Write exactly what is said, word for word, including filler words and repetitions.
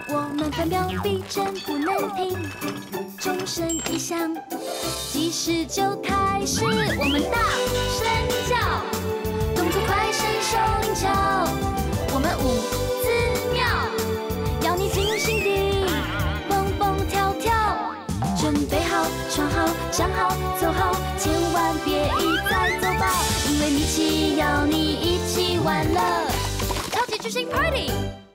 我们分秒必争不能停，钟声一响，计时就开始，我们大声叫，动作快，身手灵巧，我们舞姿妙，要你尽兴地蹦蹦跳跳，准备好，穿好，站好，走好，千万别一再走宝，因为米奇要你一起玩乐，超级巨星 Party。